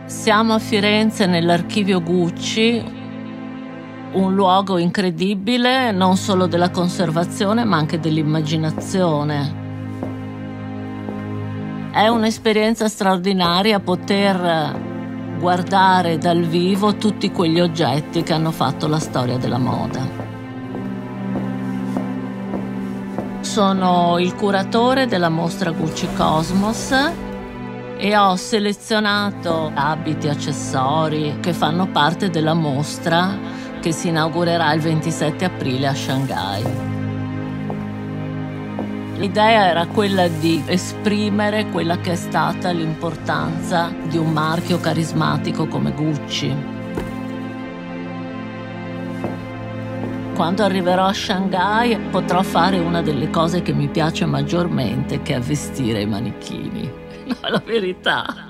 Siamo a Firenze nell'archivio Gucci, un luogo incredibile non solo della conservazione ma anche dell'immaginazione. È un'esperienza straordinaria poter guardare dal vivo tutti quegli oggetti che hanno fatto la storia della moda. Sono il curatore della mostra Gucci Cosmos e ho selezionato abiti e accessori che fanno parte della mostra che si inaugurerà il 27 aprile a Shanghai. L'idea era quella di esprimere quella che è stata l'importanza di un marchio carismatico come Gucci. Quando arriverò a Shanghai potrò fare una delle cose che mi piace maggiormente, che è vestire i manichini. No, è la verità.